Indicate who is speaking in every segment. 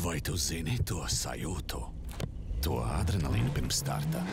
Speaker 1: Vai tu zini to sajūtu? To adrenalīnu pirms starta?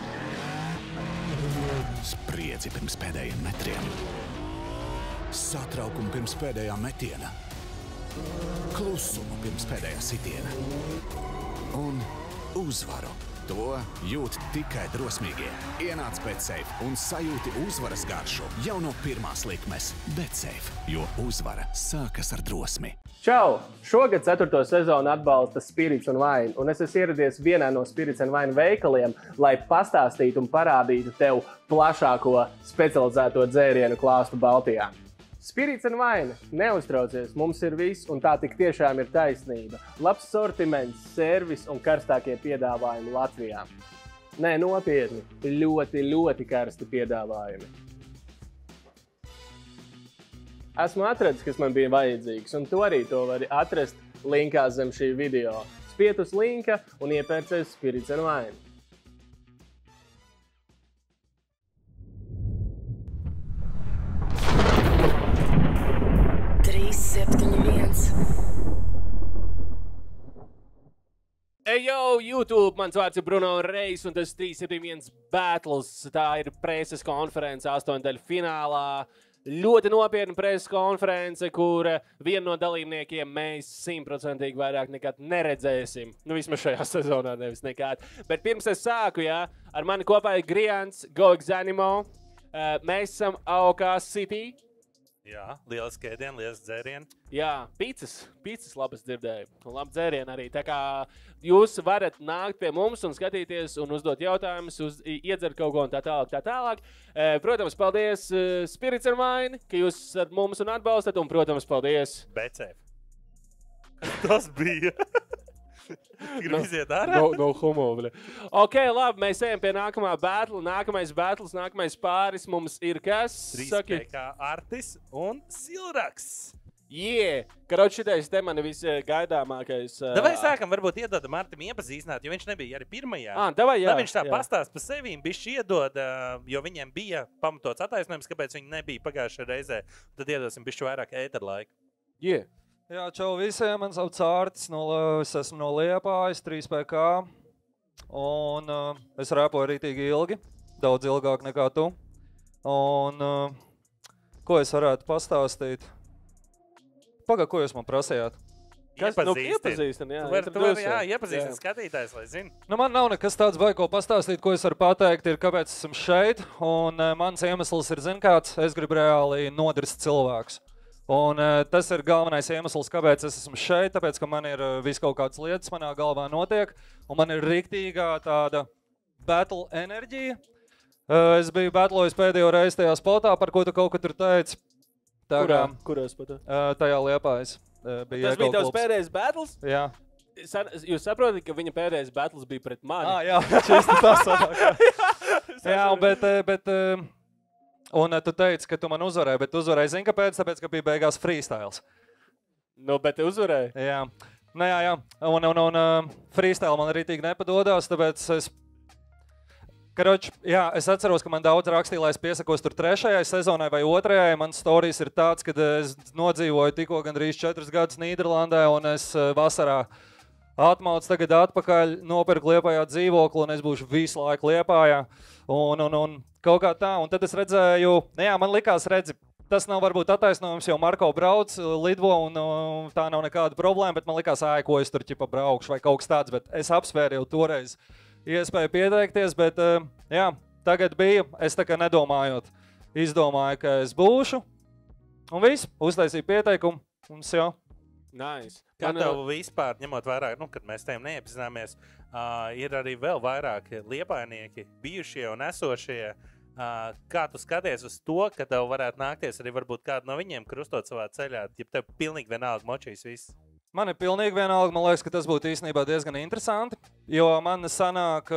Speaker 1: Spriedzi pirms pēdējiem metriem? Satraukumu pirms pēdējā metiena? Klusumu pirms pēdējā sitiena? Un uzvaru. To jūt tikai drosmīgie. Ienāc BetSafe un sajūti uzvaras garšu jau no pirmās likmes. BetSafe, jo uzvara sākas ar drosmi.
Speaker 2: Čau! Šogad 4. sezonu atbalsta Spirits un Wine, un es esmu ieradies vienā no Spirits un Wine veikaliem, lai pastāstītu un parādītu tev plašāko specializēto dzērienu klāstu Baltijā. Spirits un Wine, neuztraucies, mums ir viss, un tā tik tiešām ir taisnība. Labs sortiments, servis un karstākie piedāvājumi Latvijā. Nē, nopietni, ļoti karsti piedāvājumi. Esmu atradis, kas man bija vajadzīgs, un to vari atrast linkā zem šī video. Spied uz linka un iepērcies Spirits un Wine. Ejo, YouTube! Mans vārds ir Bruno Reis, un tas 371 Battles. Tā ir preses konference 8-daļu finālā. Ļoti nopietna preses konference, kur vienu no dalībniekiem mēs 100% vairāk nekad neredzēsim. Nu, vismaz šajā sezonā nevis nekad. Bet pirms es sāku, ar mani kopā ir Griants, GoXanimo. Mēs esam AOK City.
Speaker 3: Jā, lielas ēdienu, lielas dzērienu.
Speaker 2: Jā, pīcis labas dzirdēju. Un labi dzērienu arī. Tā kā jūs varat nākt pie mums un skatīties un uzdot jautājumus, iedzert kaut ko un tā tālāk. Protams, paldies Spirits and Wine, ka jūs ar mums un atbalstat. Un, protams, paldies
Speaker 3: BetSafe. Tas bija. Gribu iziet ārā?
Speaker 2: No humora. Ok, labi, mēs ejam pie nākamā battle. Nākamais battles, nākamais pāris mums ir kas?
Speaker 3: 3PK Artis un Silraks.
Speaker 2: Karoč šitais te mani visgaidāmākais.
Speaker 3: Davai sākam, varbūt iedodam Artim iepazīstināt, jo viņš nebija arī pirmajā.
Speaker 2: Davai, jā.
Speaker 3: Lai viņš tā pastāst par sevi, bišķi iedod, jo viņiem bija pamatots attaisnojums, kāpēc viņi nebija pagājušajā reizē. Tad iedosim bišķi vairāk ēterlaika.
Speaker 4: Jā, čau visiem, man sauc Artis, es esmu no Liepājas, 3PK, un es rēpoju rītīgi ilgi, daudz ilgāk nekā tu, un ko es varētu pastāstīt? Ko jūs man prasījāt?
Speaker 2: Iepazīstin, jā.
Speaker 3: Iepazīstin skatītājs, lai zinu.
Speaker 4: Nu, man nav nekas tāds vai ko pastāstīt, ko es varu pateikt, ir kāpēc esmu šeit, un mans iemesls ir, kāds, es gribu reāli nodirst cilvēkus. Un tas ir galvenais iemesls, kāpēc es esmu šeit, tāpēc, ka man ir viss kaut kādas lietas manā galvā notiek, un man ir riktīgā tāda battle enerģija. Es biju battlojis pēdējo reizi tajā spotā, par ko tu kaut ko tur teici.
Speaker 2: Kurā spotā?
Speaker 4: Tajā Liepājas.
Speaker 2: Tas bija tavs pēdējais battles?
Speaker 4: Jā.
Speaker 2: Jūs saprotat, ka viņa pēdējais battles bija pret mani?
Speaker 4: Jā, šis tas sanāk. Jā, bet un tu teici, ka tu man uzvarēji, bet uzvarēji, zini, kāpēc? Tāpēc, ka bija beigās freestyles.
Speaker 2: Nu, bet tu uzvarēji?
Speaker 4: Jā. Jā. Un freestyle man rītīgi nepadodās, tāpēc es atceros, ka man daudz rakstīja, lai es piesakos tur 3. sezonai vai 2. Mans stories ir tāds, ka es nodzīvoju tikko gandrīz 4 gadus Nīderlandē, un es vasarā atmaucu tagad atpakaļ, nopirku Liepājā dzīvokli, un es būšu visu laiku Liepājā. Un kaut kā tā, un tad es redzēju, man likās, tas nav varbūt attaisnojums, jo Marko brauc, lidvo, un tā nav nekāda problēma, bet man likās, ko es tur ķipa braukšu vai kaut kas tāds, bet es apsvēru jau toreiz iespēju pieteikties, bet tagad bija, es tā kā nedomājot, izdomāju, ka es būšu, un viss, uztaisīju pieteikumu, un jau.
Speaker 3: Nice. Kā tev vispār, ņemot vairāk, kad mēs tiem neiepazināmies, ir arī vēl vairāk liepājnieki, bijušie un esošie. Kā tu skaties uz to, ka tev varētu nākties arī varbūt kādu no viņiem krustot savā ceļā, ja tev pilnīgi vienalga močīs viss?
Speaker 4: Man ir pilnīgi vienalga, man liekas, ka tas būtu īstenībā diezgan interesanti, jo man sanāk,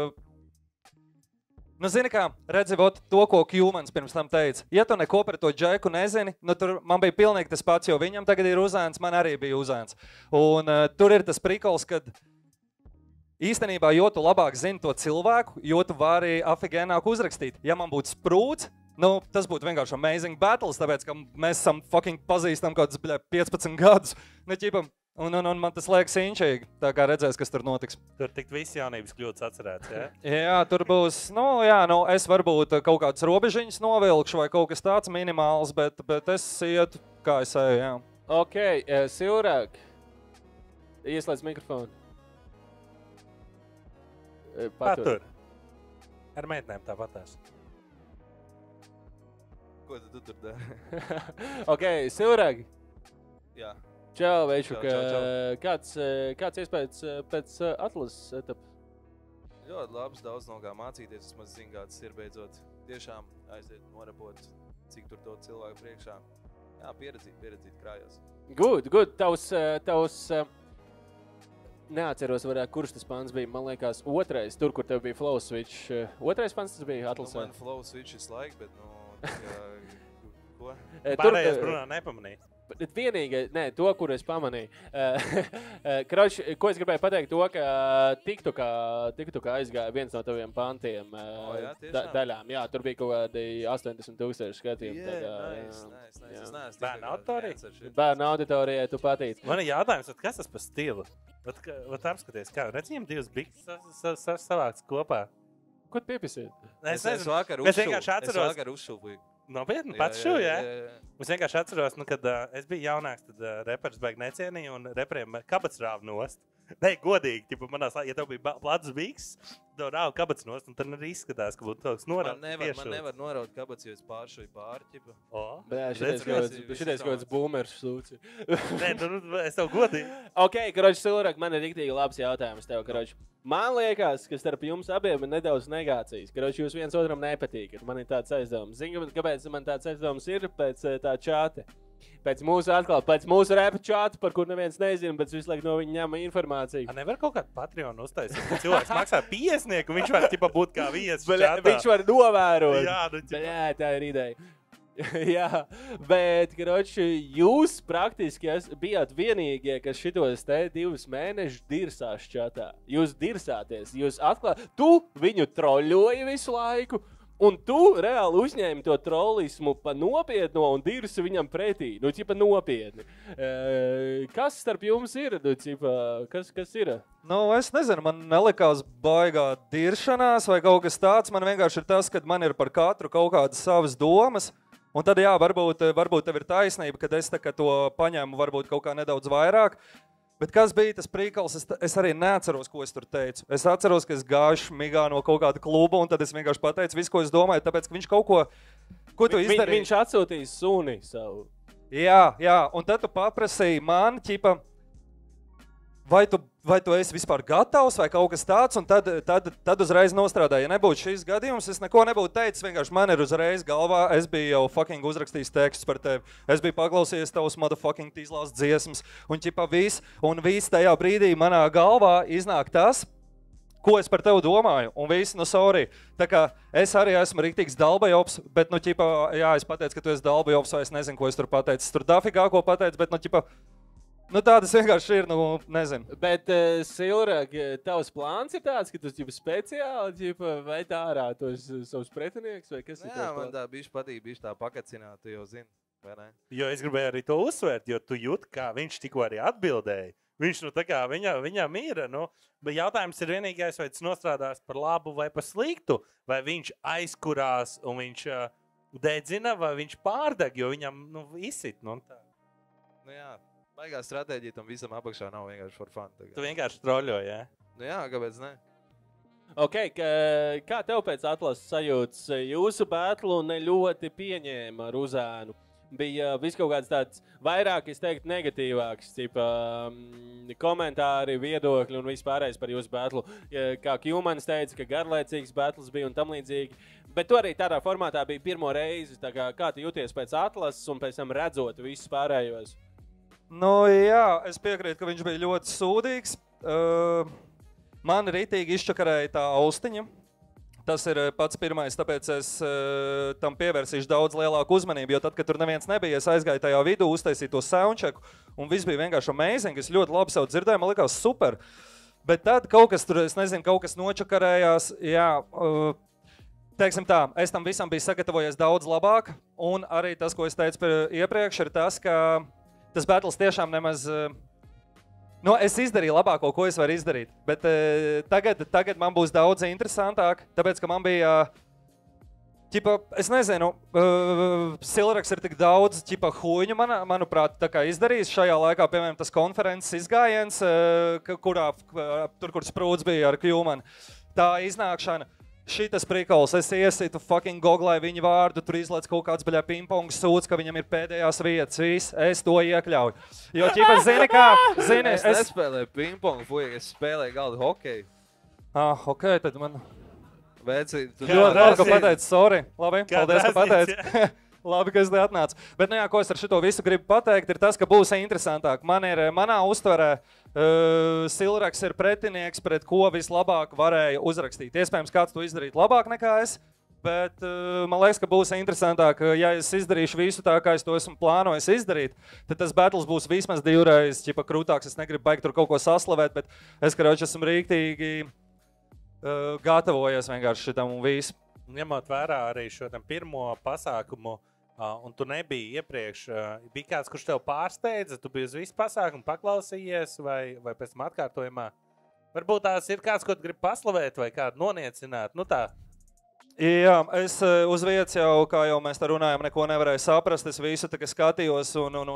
Speaker 4: zini kā, redzi, to, ko Kjūmans pirms tam teica. Ja tu neko par to Džeku nezini, tur man bija pilnīgi tas pats, jo viņam tagad ir uzēns, man arī bija uzēns. Un tur ir tas prikols, kad īstenībā, jo tu labāk zini to cilvēku, jo tu vari afigēnāk uzrakstīt. Ja man būtu sprūds, tas būtu vienkārši amazing battles, tāpēc, ka mēs esam fucking pazīstam kaut kāds 15 gadus. Un man tas liekas inčīgi, tā kā redzēs, kas tur notiks.
Speaker 3: Tur tikt visi jaunības kļūdas atcerēts, jā?
Speaker 4: Jā, tur būs, es varbūt kaut kādas robežiņas novilkšu vai kaut kas tāds minimāls, bet es ietu, kā es eju, jā.
Speaker 2: Ok, Silrāk, ieslēdz mikrofonu.
Speaker 3: Patur. Ar meitnēm tāpatās.
Speaker 5: Ko tu tur dari?
Speaker 2: Ok, Silrāk.
Speaker 5: Jā.
Speaker 2: Čau, Veičuk.
Speaker 5: Čau.
Speaker 2: Kāds iespējas pēc atlases etapas?
Speaker 5: Ļoti labs, daudz no kā mācīties. Es maz zinu, kāds ir beidzot tiešām aiziet norapot, cik tur to cilvēku priekšā. Jā, pieredzīt krājās.
Speaker 2: Good. Tavs neatceros, kurš tas pants bija. Man liekas, otrais, tur, kur tev bija flow switch. Otrais pants tas bija atlasē.
Speaker 5: Man flow switch ir laik, bet, ko?
Speaker 3: Pārējais Brunā nepamanīja.
Speaker 2: Bet vienīgi, to, kur es pamanīju. Kroč, ko es gribēju pateikt, to, ka TikTokā aizgāja viens no taviem pantiem daļām. Jā, tur bija kaut kādi 80,000 skatījumi.
Speaker 5: Nice.
Speaker 3: Bērnu auditorijā?
Speaker 2: Bērnu auditorijai tu patīc.
Speaker 3: Man ir jautājums, kas tas par stilu? Apskaties, kā redz viņam divas bikses savāks kopā.
Speaker 2: Ko tu piepisīji?
Speaker 5: Es vakar uzšūpīju.
Speaker 3: Nopietni, pats šo, jā? Es vienkārši atceros, kad es biju jaunāks, tad reperis baigi necienīja un reperiem kabats rāva nost. Ne, godīgi, ja tev bija plats biks, tev rāva kabats nost, un tad arī izskatās, ka būtu kaut kas norāda.
Speaker 5: Man nevar noraut kabats, jo es pāršoju pāri, ķipa.
Speaker 2: Šitais kaut kāds boomers sūci.
Speaker 3: Nē, es tev godīgi.
Speaker 2: Ok, Karoči, Silrāk, man ir riktīgi labs jautājums tev, Karoči. Man liekas, ka starp jums abiem ir nedaudz negācijas. Karoči, jūs viens otram nepatīkat. Man ir tāds aizdevums. Zini, kāpēc man tāds aizdevums ir pēc tā čāte? Pēc mūsu rapa čāta, par kur neviens nezina, bet visu laiku no viņa ņem informāciju.
Speaker 3: Nevar kaut kādu Patreonu uztaisīt, ka cilvēks maksā 50, un viņš var būt kā viesis čatā.
Speaker 2: Viņš var novērot.
Speaker 3: Jā,
Speaker 2: tā ir ideja. Jā, bet, Karoči, jūs praktiski bijāt vienīgie, kas šitos te 2 mēnešus dirsās čatā. Jūs dirsāties, tu viņu troļoji visu laiku, un tu reāli uzņēmi to trollismu pa nopietno un dirsi viņam pretī. Ķipa nopietni. Kas starp jums ir? Kas ir?
Speaker 4: Es nezinu, man nelikās baigā diršanās vai kaut kas tāds. Man vienkārši ir tas, ka man ir par katru kaut kādas savas domas. Un tad, jā, varbūt tev ir taisnība, kad es to paņēmu varbūt kaut kā nedaudz vairāk. Bet kas bija tas prīkals, es arī neatceros, ko es tur teicu. Es atceros, ka es gāju migā no kaut kāda kluba, un tad es vienkārši pateicu visu, ko es domāju, tāpēc, ka viņš kaut ko tu izdarīja.
Speaker 2: Viņš atsūtīja suni savu.
Speaker 4: Jā, un tad tu paprasīji man, ķipa, vai tu esi vispār gatavs vai kaut kas tāds, un tad uzreiz nostrādāja. Ja nebūtu šis gadījums, es neko nebūtu teicis, vienkārši man ir uzreiz galvā, es biju jau fucking uzrakstījis tekstus par tevi, es biju paklausījies tavus motherfucking tīzlās dziesmas, un ķipa viss tajā brīdī manā galvā iznāk tas, ko es par tevi domāju, un viss, sorry. Tā kā es arī esmu riktīgs dalbajops, bet, es pateicu, ka tu esi dalbajops, vai es nezinu, ko es tur pateicu. Es tur dafigā ko pateicu, bet, tādas vienkārši ir, nezinu.
Speaker 2: Bet, Silrāk, tavs plāns ir tāds, ka tu speciāli vai tā ārā tos savus pretinieks, vai kas ir?
Speaker 5: Jā, man tā bišķi patīk, bišķi tā pakacināt, tu jau zini, vai ne?
Speaker 3: Jo es gribēju arī to uzsvērt, jo tu jūt, kā viņš tikko arī atbildēja. Viņš, tā kā viņam ir, bet jautājums ir vienīgais, vai tas nostrādās par labu vai par sliktu, vai viņš aizkurās un viņš dedzina, vai viņš pārdeg, jo viņam, izsit, tā.
Speaker 5: Jā. Baigā stratēģija tam visam apakšā nav vienkārši for fun. Tagad.
Speaker 3: Tu vienkārši troļoji, jā?
Speaker 5: Jā, kāpēc ne?
Speaker 2: Ok, kā tev pēc atlases sajūtas? Jūsu batlu ne ļoti pieņēma Ruzānu. Bija viss kaut kāds tāds vairāk, es teiktu, negatīvāks, komentāri, viedokļi un viss pārējais par jūsu batlu. Kā Kjūmanis teica, ka garlaicīgs batls bija un tam līdzīgi. Bet tu arī tādā formātā bija pirmo reizi. Kā tu jūties pēc atlases un pēc tam redzot visus pārējos?
Speaker 4: Jā, es piekrītu, ka viņš bija ļoti sūdīgs. Man ritīgi izčakarēja tā austiņa. Tas ir pats pirmais, tāpēc es tam pievērsīšu daudz lielāku uzmanību, jo tad, kad tur neviens nebija, es aizgāju tajā vidū, uztaisīju to soundchecku, un viss bija vienkārši amazing. Es ļoti labi sev dzirdēju, man likās super. Bet tad kaut kas tur, es nezinu, kaut kas nočakarējās, jā. Teiksim tā, es tam visam biju sagatavojies daudz labāk, un arī tas, ko es teicu iepriekš, ir tas, ka tas battles tiešām nemaz Nu, es izdarīju labāko, ko es varu izdarīt, bet tagad man būs daudz interesantāk, tāpēc, ka man bija, es nezinu, Silraks ir tik daudz, huņu, manuprāt, tā kā izdarījis šajā laikā, piemēram, tas konferences izgājiens, kur sprūdz bija ar Kļūmanu, tā iznākšana. Šitas prikols, es iesitu fucking goglai viņa vārdu, tur izlēc kaut kāds baļā pingpongu sūds, ka viņam ir pēdējās vietas, viss, es to iekļauju. Jo, zini kā,
Speaker 5: es nespēlēju pingpongu, fuj, es spēlēju galdu hokeju.
Speaker 4: Ok, tad man...
Speaker 5: Veci, tu...
Speaker 4: Ļoti, ka pateici, sorry, labi, paldies, ka pateici. Labi, ka es te atnācu. Bet, ko es ar šito visu gribu pateikt, ir tas, ka būs interesantāk. Manā uztverē Silraks ir pretinieks, pret ko vislabāk varēja uzrakstīt. Iespējams, kāds to izdarīt labāk nekā es, bet man liekas, ka būs interesantāk, ja es izdarīšu visu tā, kā es to esmu plānojis izdarīt, tad tas battles būs vismaz divreiz krūtāks. Es negribu baigt tur kaut ko saslavēt, bet es, karoči, esmu rīktīgi gatavojies vienkārši šitam un visu.
Speaker 3: Ņemot vērā arī šo pirmo pasākumu, un tu nebija iepriekš, bija kāds, kurš tev pārsteidza, tu biji uz visu pasākumu paklausījies vai pēc tam atkārtojumā? Varbūt tās ir kāds, ko tu gribi paslavēt vai kādu noniecināt, nu tā.
Speaker 4: Jā, es uz vietas jau, kā jau mēs tā runājam, neko nevarēju saprast, es visu tagad skatījos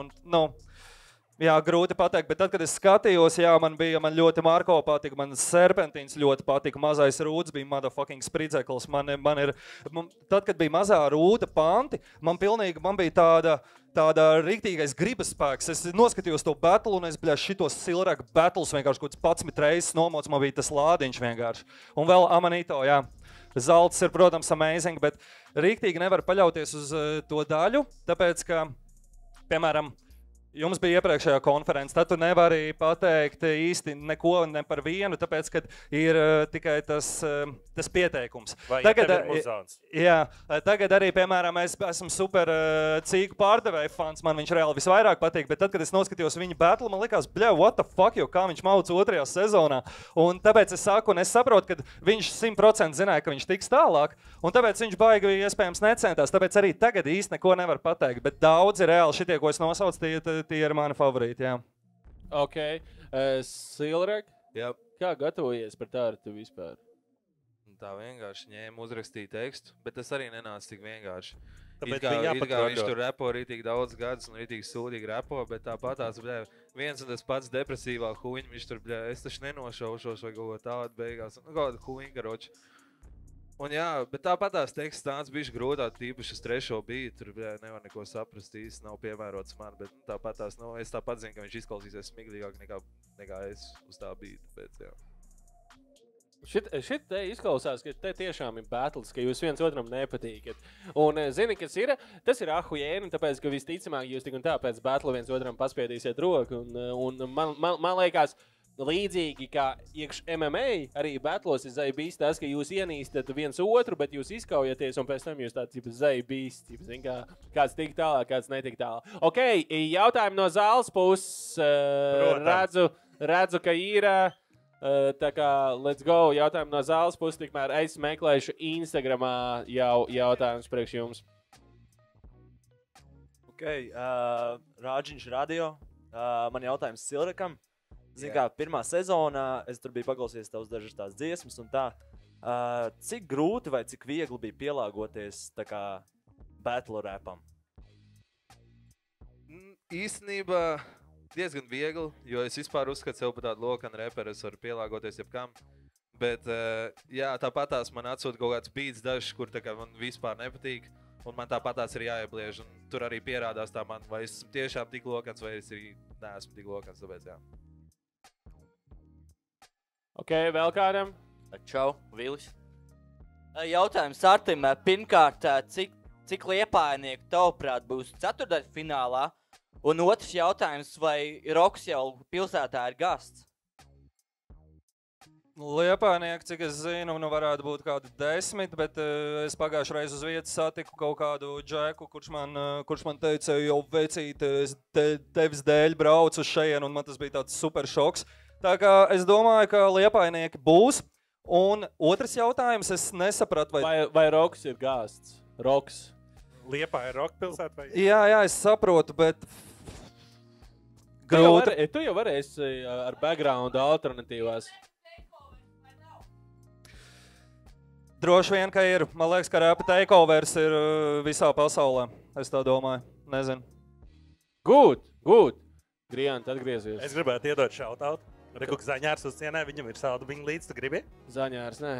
Speaker 4: jā, grūti pateikt, bet tad, kad es skatījos, jā, man ļoti Marko patika, man Serpentīns ļoti patika, mazais rūds bija motherfucking spridzeklis, tad, kad bija mazā rūda panti, man bija tāda riktīgais gribas spēks, es noskatījos to battle un es, šitos Silraka battles vienkārši kaut 11 reizes nomots, man bija tas lādiņš vienkārši, un vēl Amanito, jā. Zalts ir, protams, amazing, bet riktīgi nevar paļauties uz to daļu, tāpēc, ka, piemēram, jums bija iepriekšējā konference, tad tu nevari pateikt īsti neko ne par vienu, tāpēc, ka ir tikai tas pieteikums.
Speaker 3: Vai tagad, ja tev ir muzons?
Speaker 4: Jā, tagad arī, piemēram, es esmu super cīgu pārdevēju fans, man viņš reāli visvairāk patīk, bet tad, kad es noskatījos viņa battle, man likās, what the fuck, jo kā viņš mauc 2. sezonā. Un tāpēc es saku, un es saprotu, ka viņš 100% zināja, ka viņš tiks tālāk, un tāpēc viņš baigi iespējams necentās, tāpēc arī tagad īsti neko nevar pateikt, bet daudzi reāli šitie, ko es nosaucu, tie ir mani favorīti, jā.
Speaker 2: Ok. Silrak,
Speaker 5: Jā.
Speaker 2: kā gatavojies par tādu vispār?
Speaker 5: Tā vienkārši ņēma uzrakstīja tekstu, bet tas arī nenāca tik vienkārši.
Speaker 3: Tāpēc
Speaker 5: It kā viņš tur repo rītīgi daudz gadus un rītīgi sūdīgi repo, bet tāpatās, viens un tas pats depresīvā huņi, viņš tur, es taču nenošaušos vai kaut ko tādu beigās, kaut kādu huņi, karoči. Un jā, bet tāpatās teksts tāds bišķi grūtāk, tīpaši uz 3. bītu, tur nevar neko saprast īsti, nav piemērots man, bet tāpatās, es tāpat zinu, ka viņš izklausīsies smiglīgāk nekā es uz tā bītu, bet jā.
Speaker 2: Šit te izklausās, ka te tiešām ir battles, ka jūs viens otram nepatīkat. Un zini, kas ir? Tas ir ahujēni, tāpēc, ka visticamāk jūs tik un tā pēc battle viens otram paspiedīsiet roku. Un man liekas, līdzīgi kā iekš MMA, arī battlos ir zaibīs tas, ka jūs ienīstat viens otru, bet jūs izkaujaties, un pēc tam jūs tāds zaibīs, zin, kāds tik tālāk, kāds netik tālāk. Ok, jautājumi no zāles puses. Redzu, ka ir... Tā kā, let's go, jautājumi no zāles puses, tikmēr es meklēšu Instagramā jau jautājumus priekš jums.
Speaker 6: Ok, Rāģiņš radio, man jautājums Silrakam. Zin kā, pirmā sezonā, es tur biju paklausījies tavas dažas tās dziesmas un tā. Cik grūti vai cik viegli bija pielāgoties tā kā battle rapam?
Speaker 5: Īstenībā diezgan viegli, jo es vispār uzskatu sev par tādu lokanu reperu, es varu pielāgoties jebkam. Bet, jā, tāpatās man atsūta kaut kāds beats dažs, kur tā kā man vispār nepatīk. Un man tāpatās ir jāiebliež. Un tur arī pierādās tā man, vai es esmu tiešām tik lokans, vai es arī neesmu tik lokans, tāpēc jā.
Speaker 2: Ok, vēl kādam?
Speaker 7: Čau, Vilis. Jautājums Artim. Pirmkārt, cik liepājnieku tavuprāt būs ceturtdaļfinālā? Un otrs jautājums, vai Roks jau pilsētā ir gasts?
Speaker 4: Liepājnieki, cik es zinu, varētu būt kādi 10, bet es pagājušajā reiz uz vietas satiku kaut kādu džeku, kurš man teica, jau vecīt, es tevis dēļ braucu uz šejienu, un man tas bija tāds super šoks. Tā kā es domāju, ka liepājnieki būs. Un otrs jautājums, es nesapratu,
Speaker 2: vai Roks ir gasts? Roks.
Speaker 3: Liepāja ir Roka pilsēta vai?
Speaker 4: Jā, es saprotu, bet grūti.
Speaker 2: Tu jau varēsi ar background alternatīvās.
Speaker 4: Droši vien, ka ir. Man liekas, ka rapa takeovers ir visā pasaulē. Es tā domāju. Nezinu.
Speaker 2: Good. Grijānt, atgriezies.
Speaker 3: Es gribētu iedot šautautu. Reku, ka Zaņārs uz cienē, viņam ir saldu viņa līdz, tu gribi?
Speaker 2: Zaņārs, nē,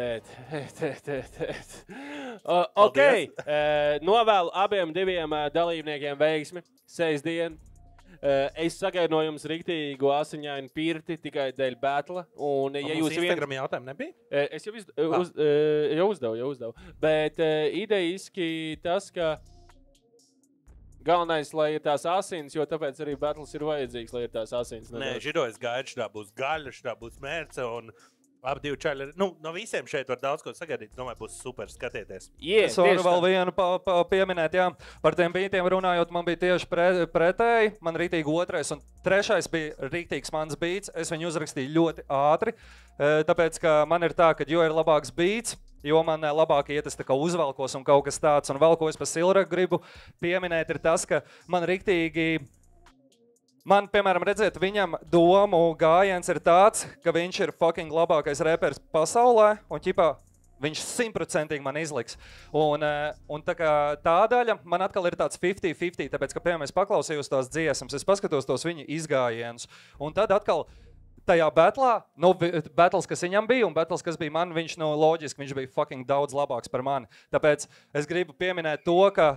Speaker 2: ēt. Ok, novēlu abiem diviem dalībniekiem veiksmi. 6 dienu. Es sagaidu no jums riktīgu asiņainu pirti tikai dēļ batla. Un, ja jūs
Speaker 3: Instagram jautājumu nebija?
Speaker 2: Es jau uzdevu. Bet idejiski tas, ka galvenais, lai ir tās asins, jo tāpēc arī battles ir vajadzīgs, lai ir tās asins.
Speaker 3: Nē, žiro es gaidu, šitā būs gaļa, šitā būs mērce un abi divi čaļi. No visiem šeit var daudz ko sagaidīt. Domāju, būs super skatieties.
Speaker 4: Es varu vēl vienu pieminēt, jā. Par tiem beatiem runājot, man bija tieši pretēji. Man rītīgi 2. un 3. bija rītīgs mans beats. Es viņu uzrakstīju ļoti ātri, tāpēc, ka man ir tā, ka jo ir labāks beats, jo man labāk iet es tā kā uzvalkos un kaut kas tāds. Un vēl ko es pa Silraku gribu pieminēt ir tas, ka man riktīgi, piemēram, redzēt, viņam domu gājiens ir tāds, ka viņš ir fucking labākais reperis pasaulē un ķipā viņš 100% man izliks. Un tā kā tā daļa man atkal ir tāds 50-50, tāpēc, ka, piemēram, es paklausījos tās dziesmas, es paskatos tos viņa izgājienus un tad atkal tajā batlā, battles, kas viņam bija un battles, kas bija man, viņš loģiski, viņš bija fucking daudz labāks par mani. Tāpēc es gribu pieminēt to, ka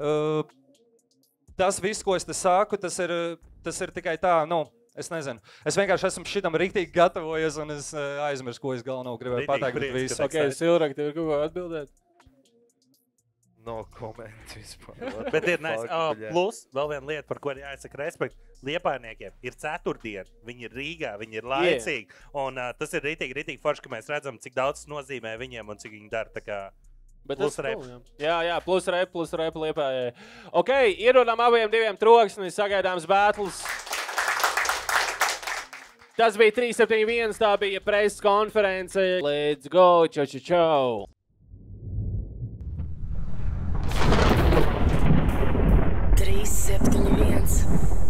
Speaker 4: tas viss, ko es te saku, tas ir tikai tā, es nezinu. Es vienkārši esmu šitam riktīgi gatavojies un es aizmirsu, ko es galveno gribēju pateikt.
Speaker 2: Ok, Silrak, tev ir kaut ko atbildēt?
Speaker 5: No komentu vispār.
Speaker 3: Bet ir nice. Plus, vēl viena lieta, par ko ir jāizsaka respekt. Liepājniekiem ir 4. diena, viņi ir Rīgā, viņi ir laicīgi. Un tas ir rītīgi forši, ka mēs redzam, cik daudz nozīmē viņiem un cik viņi dara. Tā kā plus rep.
Speaker 2: Jā, plus rep Liepājai. Ok, ierodam abiem diviem troksni, sagaidāms battles. Tas bija 371, tā bija preses konference. Let's go, čau.
Speaker 8: 371.